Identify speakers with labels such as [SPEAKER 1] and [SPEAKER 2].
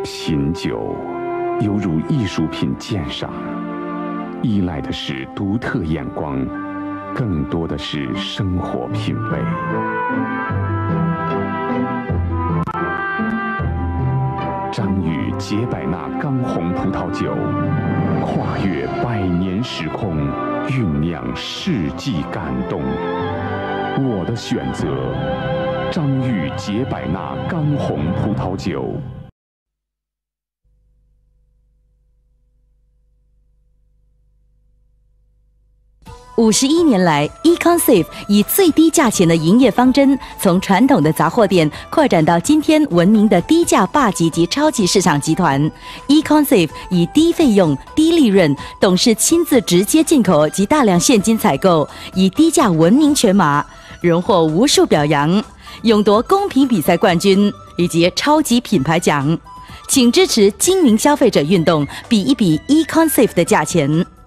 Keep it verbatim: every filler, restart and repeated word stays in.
[SPEAKER 1] 琴酒，犹如艺术品鉴赏，依赖的是独特眼光，更多的是生活品味。张裕杰百纳刚红葡萄酒，跨越百年时空，酝酿世纪感动。我的选择，张裕杰百纳刚红葡萄酒。
[SPEAKER 2] 五十一年来 ，eConSafe 以最低价钱的营业方针，从传统的杂货店扩展到今天闻名的低价霸级及超级市场集团。eConSafe 以低费用、低利润、董事亲自直接进口及大量现金采购，以低价闻名全马，荣获无数表扬，勇夺公平比赛冠军以及超级品牌奖。请支持精明消费者运动，比一比 eConSafe 的价钱。